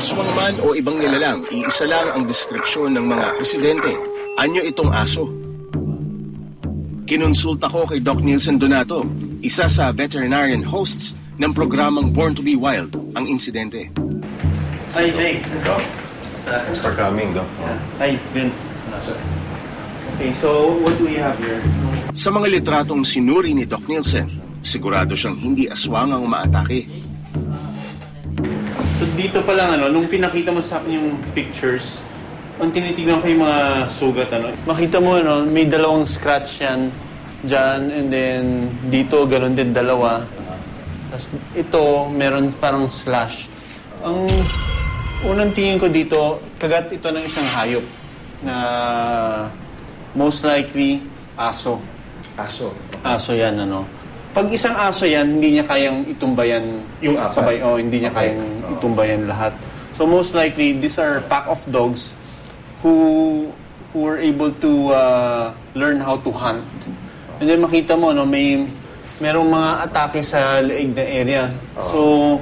Aswang man o ibang nilalang, iisa lang ang deskripsyon ng mga residente. Anyo itong aso. Kinonsulta ko kay Doc Nielsen Donato, isa sa veterinarian hosts ng programang Born to be Wild, ang insidente. Hi, Jake. Doc, thanks for coming, Doc. Hi, Vince. Okay, so what do we have here? Sa mga litratong sinuri ni Doc Nielsen, sigurado siyang hindi aswang ang umaatake. So dito pa lang, nung pinakita mo sa akin yung pictures, ang tinitignan ko yung mga sugat, makita mo, may dalawang scratch yan dyan, and then dito, ganun din dalawa. Tapos ito, meron parang slash. Ang unang tingin ko dito, kagat ito ng isang hayop na most likely aso. Aso? Aso yan, Pag isang aso yan, hindi niya kayang itumbayan yung apat? Sabay, hindi niya kayang itumbayan lahat. So most likely, these are pack of dogs who were able to learn how to hunt. And then makita mo, merong mga atake sa leeg na area. So,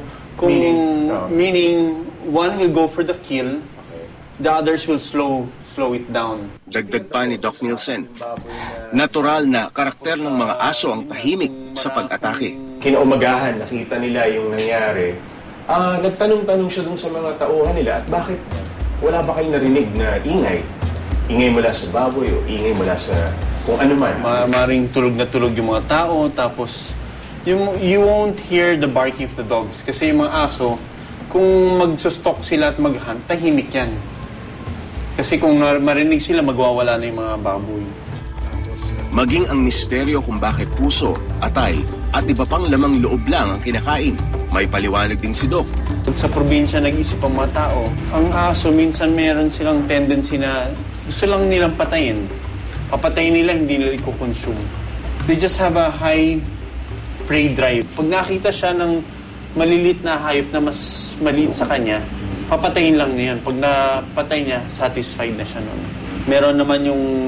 meaning one will go for the kill, the others will slow it down. Dagdag pa ni Doc Nielsen, natural na karakter ng mga aso ang tahimik sa pag-atake. Kinaumagahan, nakita nila yung nangyari. Nagtanong-tanong siya dun sa mga tauhan nila, at bakit wala ba kayong narinig na ingay? Ingay mula sa baboy o ingay mula sa kung ano man? Maring tulog na tulog yung mga tao, tapos you won't hear the barking of the dogs. Kasi yung mga aso, kung magsustok sila at mag-hunt, tahimik yan. Kasi kung marinig sila, magwawala na yung mga baboy. Maging ang misteryo kung bakit puso, atay, at iba pang lamang loob lang ang kinakain. May paliwanag din si Doc. Sa probinsya, nag-isip ang mga tao. Ang aso, minsan meron silang tendency na gusto lang nilang patayin. Papatayin nila, hindi nila i-consume. They just have a high prey drive. Pag nakita siya ng malilit na hayop na mas maliit sa kanya, papatayin lang niya yan. Pag napatay niya, satisfied na siya nun. Meron naman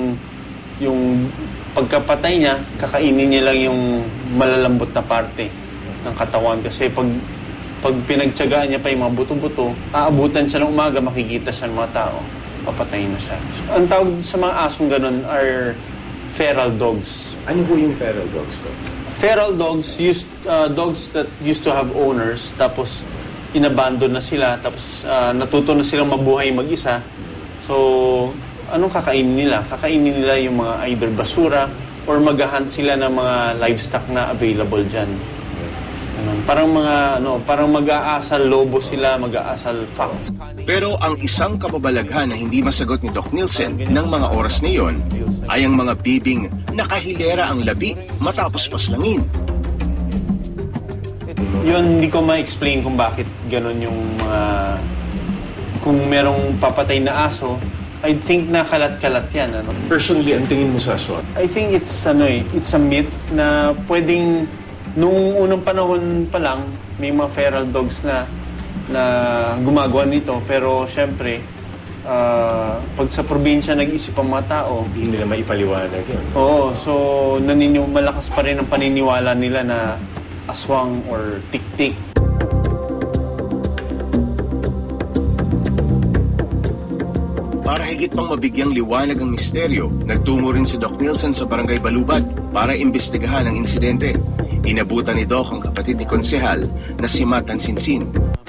yung pagkapatay niya, kakainin niya lang yung malalambot na parte ng katawan. Kasi pag pinagtyagaan niya pa yung mga buto-buto, aabutan siya ng umaga, makikita siya ng mga tao, papatayin na siya. Ang tawag sa mga asong ganun are feral dogs. Ano po yung feral dogs ko? Feral dogs, dogs that used to have owners, tapos inabandon na sila, tapos natuto na silang mabuhay mag-isa. So, anong kakainin nila? Kakainin nila yung mga either basura or mag-hunt sila ng mga livestock na available dyan. Parang parang mag-aasal lobo sila, mag-aasal fox. Pero ang isang kababalaghan na hindi masagot ni Doc Nielsen ng mga oras na iyon ay ang mga bibing nakahilera ang labi matapos paslangin. Yun, hindi ko ma-explain kung bakit ganun yung mga... Kung merong papatay na aso, I think na kalat-kalat yan. Personally, ang tingin mo sa aswang? I think it's a myth na pwedeng nung unang panahon pa lang may mga feral dogs na gumagawa nito, pero syempre pag sa probinsya nag-isip ang mga tao, hindi nila maipaliwanag yun. Oo, so malakas pa rin ang paniniwala nila na aswang or tik-tik. Para higit pang mabigyang liwanag ang misteryo, nagtungo rin si Doc Nielsen sa Barangay Balubad para imbestigahan ang insidente. Inabutan ni Doc ang kapatid ni Konsehal na si Matan Sinsin.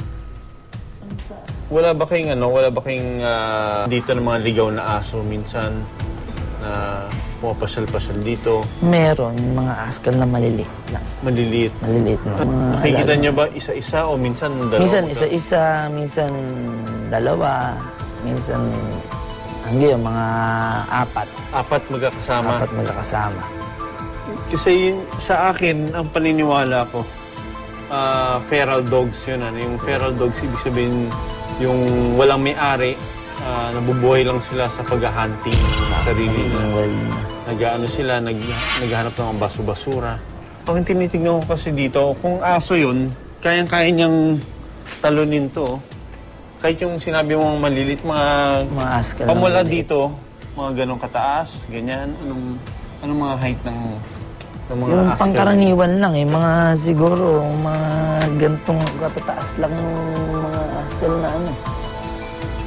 Wala ba kayong dito ng mga ligaw na aso minsan na pumapasyal-pasyal dito? Meron, mga askal na maliliit lang. Maliliit? Maliliit na. Nakikita niyo ba isa-isa o minsan dalawa? Minsan isa-isa, minsan dalawa, minsan hanggang mga apat. Apat magkakasama? Apat magkakasama. Kasi sa akin, ang paniniwala ko, feral dogs yun. Yung feral dogs, ibig sabihin, yung walang may-ari, nabubuhay lang sila sa pag-hunting ng sarili na. Nag-ano sila, naghahanap ng baso-basura. Ang tinitignan ko kasi dito, kung aso yun, kayang-kaya niyang talunin to. Kahit yung sinabi mong malilit, mga askal pamula dito, mga ganong kataas, ganyan. Anong mga height ng mga yung askal? pangkaraniwan lang mga siguro, mga gantong katataas lang mga askal na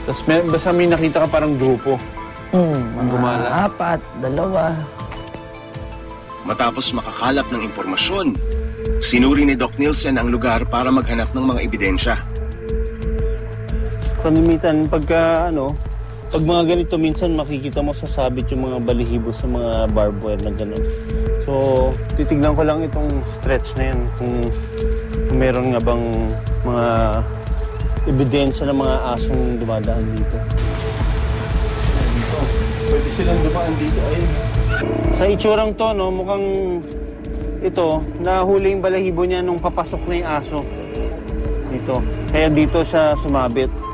Tapos basta may nakita ka parang grupo. Mga Gumala. 4, 2. Matapos makakalap ng impormasyon, sinuri ni Doc Nielsen ang lugar para maghanap ng mga ebidensya. Kalimitan, pag mga ganito, minsan makikita mo sasabit yung mga balihibo sa mga barbed wire na gano'n. So, titignan ko lang itong stretch na yan, kung meron nga bang mga ebidensya ng mga asong dumadaan dito. Pwede silang dumaan dito, ayun. Sa itsurang to, no, mukhang ito, nahuli yung balahibo niya nung papasok na yung aso. Dito. Kaya dito siya sumabit.